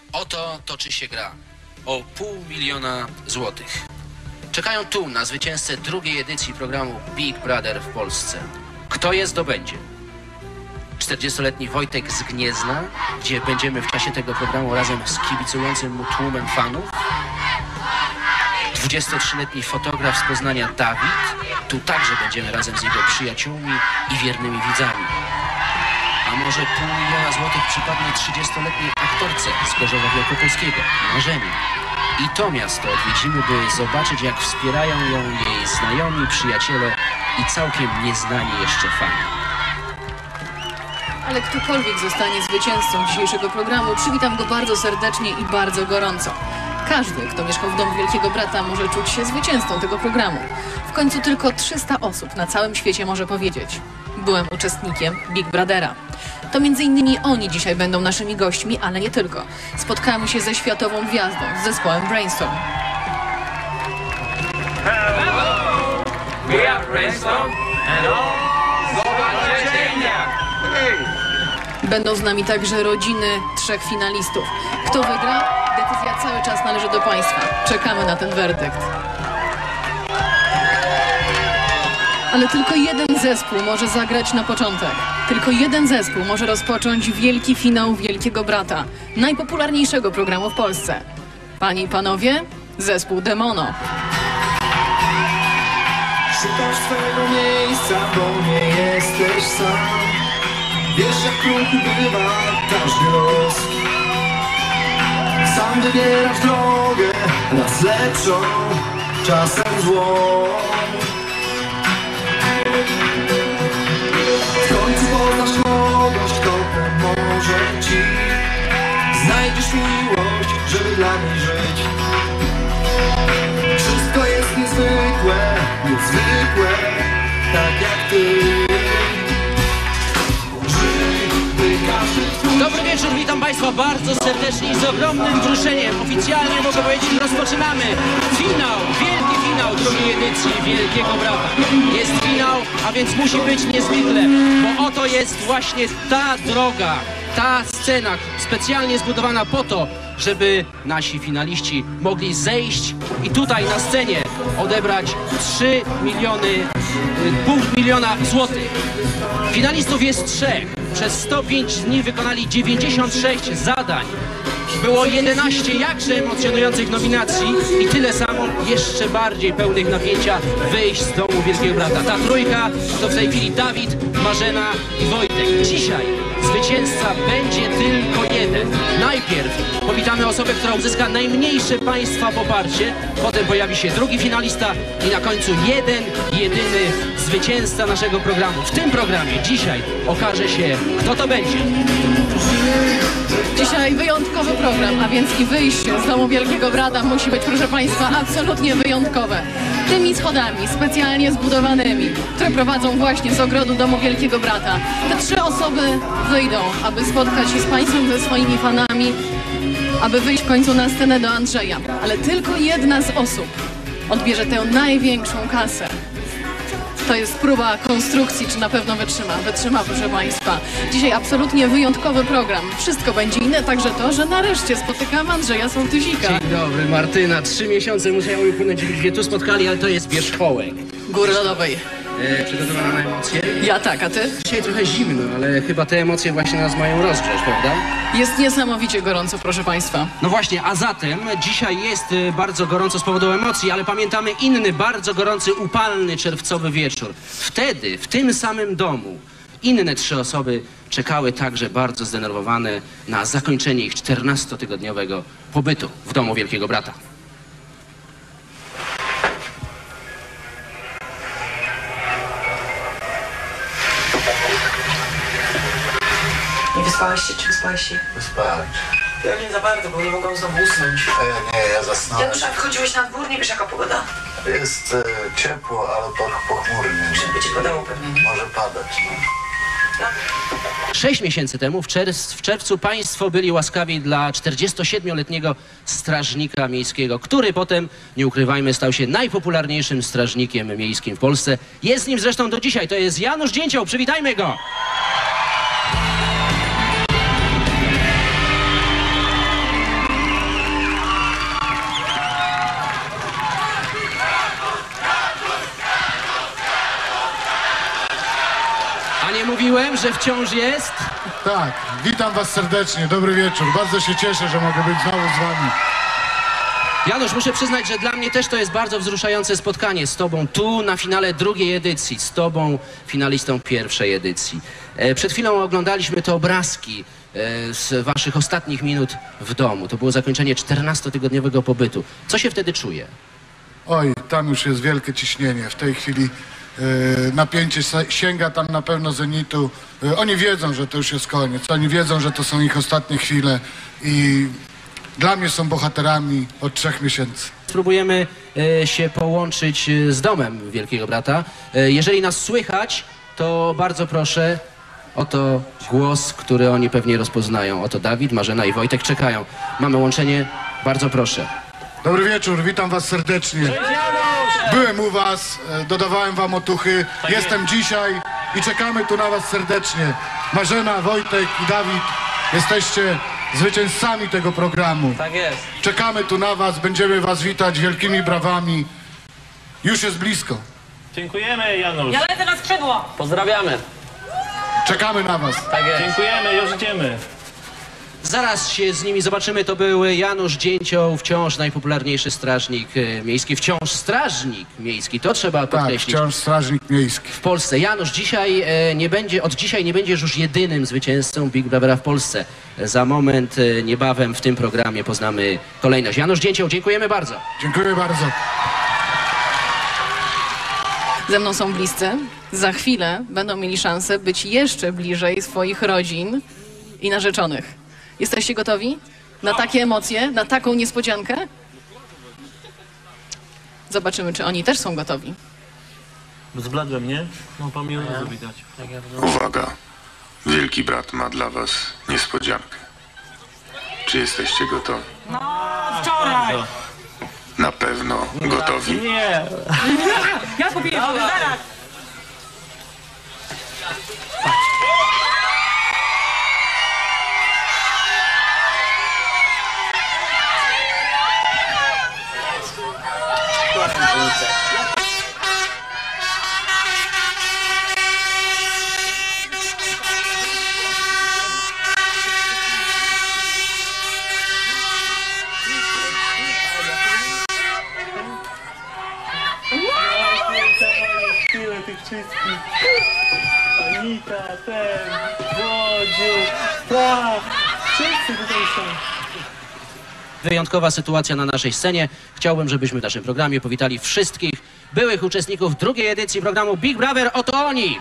Oto toczy się gra o $500 000. Czekają tu na zwycięzcę drugiej edycji programu Big Brother w Polsce. Kto je zdobędzie? 40-letni Wojtek z Gniezna, gdzie będziemy w czasie tego programu razem z kibicującym mu tłumem fanów. 23-letni fotograf z Poznania Dawid. Tu także będziemy razem z jego przyjaciółmi i wiernymi widzami. A może $500 000 przypadnie 30-letniej aktorce z Gorzowa Wielkopolskiego, Marzenie. I to miasto odwiedzimy, by zobaczyć, jak wspierają ją jej znajomi, przyjaciele i całkiem nieznani jeszcze fani. Ale ktokolwiek zostanie zwycięzcą dzisiejszego programu, przywitam go bardzo serdecznie i bardzo gorąco. Każdy, kto mieszkał w domu Wielkiego Brata, może czuć się zwycięzcą tego programu. W końcu tylko 300 osób na całym świecie może powiedzieć: byłem uczestnikiem Big Brothera. To między innymi oni dzisiaj będą naszymi gośćmi, ale nie tylko. Spotkamy się ze światową gwiazdą, z zespołem Brainstorm. Hello! We are Brainstorm and all zobaczenia! Będą z nami także rodziny 3 finalistów. Kto wygra? Decyzja cały czas należy do państwa. Czekamy na ten werdykt. Ale tylko jeden zespół może zagrać na początek. Tylko jeden zespół może rozpocząć wielki finał Wielkiego Brata, najpopularniejszego programu w Polsce. Panie i panowie, zespół Demono. Szukasz swego miejsca, bo nie jesteś sam. Wiesz, jak kruchy bywa każdy los. Sam wybierasz drogę, raz lepszą, czasem złą. W końcu poznasz kogoś, kto pomoże ci. Znajdziesz miłość, żeby dla niej żyć. Wszystko jest niezwykłe, niezwykłe, tak jak ty. Dobry wieczór, witam Państwa bardzo serdecznie i z ogromnym wzruszeniem. Oficjalnie mogę powiedzieć, rozpoczynamy finał, wielki finał drugiej edycji Wielkiego Brata. Jest finał, a więc musi być niezwykle, bo oto jest właśnie ta droga, ta scena specjalnie zbudowana po to, żeby nasi finaliści mogli zejść i tutaj na scenie odebrać $500 000. Finalistów jest 3. Przez 105 dni wykonali 96 zadań. Było 11 jakże emocjonujących nominacji i tyle samo jeszcze bardziej pełnych napięcia wyjść z domu Wielkiego Brata. Ta trójka to w tej chwili Dawid, Marzena i Wojtek. Dzisiaj zwycięzca będzie tylko jeden. Najpierw powitamy osobę, która uzyska najmniejsze państwa poparcie, potem pojawi się drugi finalista i na końcu jedyny zwycięzca naszego programu. W tym programie dzisiaj okaże się, kto to będzie. Dzisiaj wyjątkowy program, a więc i wyjście z domu Wielkiego Brata musi być, proszę państwa, absolutnie wyjątkowe. Tymi schodami specjalnie zbudowanymi, które prowadzą właśnie z ogrodu domu Wielkiego Brata. Te 3 osoby wyjdą, aby spotkać się z państwem, ze swoimi fanami, aby wyjść w końcu na scenę do Andrzeja. Ale tylko jedna z osób odbierze tę największą kasę. To jest próba konstrukcji, czy na pewno wytrzyma. Wytrzyma, proszę państwa. Dzisiaj absolutnie wyjątkowy program. Wszystko będzie inne, także to, że nareszcie spotykam Andrzeja Sołtysika. Dzień dobry, Martyna. 3 miesiące musiały upłynąć, żebyśmy się tu spotkali, ale to jest wierzchołek. Góry lodowej. Przygotowana na emocje? Ja tak, a ty? Dzisiaj trochę zimno, ale chyba te emocje właśnie nas mają rozgrzać, prawda? Jest niesamowicie gorąco, proszę państwa. No właśnie, a zatem dzisiaj jest bardzo gorąco z powodu emocji, ale pamiętamy inny, bardzo gorący, upalny czerwcowy wieczór. Wtedy, w tym samym domu, inne 3 osoby czekały także bardzo zdenerwowane na zakończenie ich 14-tygodniowego pobytu w domu Wielkiego Brata. Nie wyspałeś się, czy wyspałeś się? Wyspałem. Ja nie za bardzo, bo nie mogłam znowu usnąć. Nie, ja zasnąłem. Janusz, a wychodziłeś na dwór, nie wiesz jaka pogoda? Jest ciepło, ale pochmurnie. Żeby ci padało pewnie, nie? Może padać, no. 6 miesięcy temu, w czerwcu, państwo byli łaskawi dla 47-letniego strażnika miejskiego, który potem, nie ukrywajmy, stał się najpopularniejszym strażnikiem miejskim w Polsce. Jest nim zresztą do dzisiaj. To jest Janusz Dzięcioł. Przywitajmy go! że wciąż jest. Tak, witam was serdecznie, dobry wieczór. Bardzo się cieszę, że mogę być znowu z wami. Janusz, muszę przyznać, że dla mnie też to jest bardzo wzruszające spotkanie z tobą tu na finale drugiej edycji, z tobą finalistą pierwszej edycji. Przed chwilą oglądaliśmy te obrazki z waszych ostatnich minut w domu. To było zakończenie 14-tygodniowego pobytu. Co się wtedy czuje? Oj, tam już jest wielkie ciśnienie. W tej chwili napięcie sięga tam na pewno zenitu. Oni wiedzą, że to już jest koniec. Oni wiedzą, że to są ich ostatnie chwile i dla mnie są bohaterami od 3 miesięcy. Spróbujemy się połączyć z domem Wielkiego Brata. Jeżeli nas słychać, to bardzo proszę, oto głos, który oni pewnie rozpoznają. Oto Dawid, Marzena i Wojtek czekają. Mamy łączenie, bardzo proszę. Dobry wieczór, witam was serdecznie. Byłem u was, dodawałem wam otuchy. Jestem dzisiaj i czekamy tu na was serdecznie. Marzena, Wojtek i Dawid, jesteście zwycięzcami tego programu. Tak jest. Czekamy tu na was, będziemy was witać wielkimi brawami. Już jest blisko. Dziękujemy, Janusz. Ja lecę na skrzydło! Pozdrawiamy. Czekamy na was. Tak jest. Dziękujemy, już idziemy. Zaraz się z nimi zobaczymy. To był Janusz Dzięcioł, wciąż najpopularniejszy strażnik miejski. Wciąż strażnik miejski, to trzeba Tak, podkreślić. wciąż strażnik miejski. W Polsce. Janusz dzisiaj od dzisiaj nie będziesz już jedynym zwycięzcą Big Brothera w Polsce. Za moment, niebawem w tym programie poznamy kolejność. Janusz Dzięcioł, dziękujemy bardzo. Dziękuję bardzo. Ze mną są bliscy. Za chwilę będą mieli szansę być jeszcze bliżej swoich rodzin i narzeczonych. Jesteście gotowi na takie emocje, na taką niespodziankę? Zobaczymy, czy oni też są gotowi. Zbladłem, nie? No pomimo widać. Uwaga, Wielki Brat ma dla was niespodziankę. Czy jesteście gotowi? Wczoraj! Na pewno gotowi? Nie! Ja kupiłem zaraz! Chwilę tych wszystkich. Anita, ten, Wodziu, tak. Wszyscy tutaj są. Wyjątkowa sytuacja na naszej scenie. Chciałbym, żebyśmy w naszym programie powitali wszystkich byłych uczestników drugiej edycji programu Big Brother. Oto oni!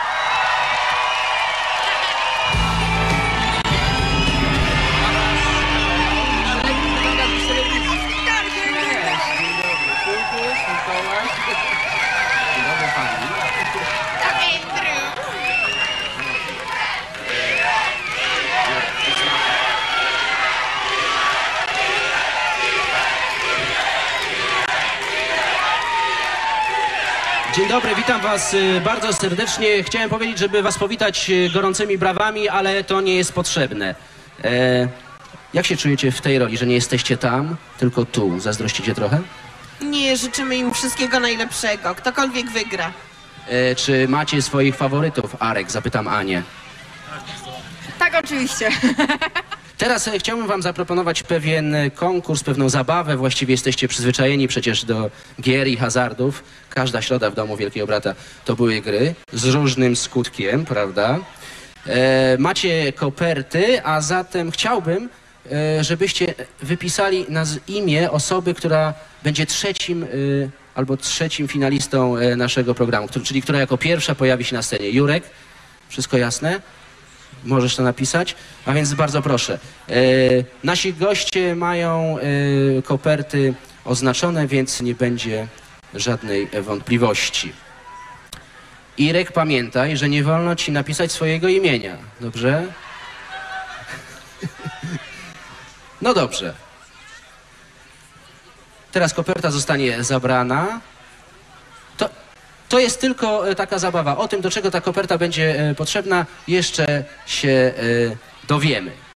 Dzień dobry, witam was bardzo serdecznie. Chciałem powiedzieć, żeby was powitać gorącymi brawami, ale to nie jest potrzebne. Jak się czujecie w tej roli, że nie jesteście tam, tylko tu? Zazdrościcie trochę? Nie, życzymy im wszystkiego najlepszego. Ktokolwiek wygra. Czy macie swoich faworytów? Arek, zapytam Anię. Tak, oczywiście. Teraz chciałbym wam zaproponować pewien konkurs, pewną zabawę. Właściwie jesteście przyzwyczajeni przecież do gier i hazardów. Każda środa w domu Wielkiego Brata to były gry z różnym skutkiem, prawda? Macie koperty, a zatem chciałbym, żebyście wypisali imię osoby, która będzie trzecim finalistą naszego programu, czyli która jako pierwsza pojawi się na scenie. Jurek, wszystko jasne? Możesz to napisać? A więc bardzo proszę. Nasi goście mają koperty oznaczone, więc nie będzie żadnej wątpliwości. Irek, pamiętaj, że nie wolno ci napisać swojego imienia. Dobrze? No dobrze. Teraz koperta zostanie zabrana. To jest tylko taka zabawa. O tym, do czego ta koperta będzie potrzebna, jeszcze się dowiemy.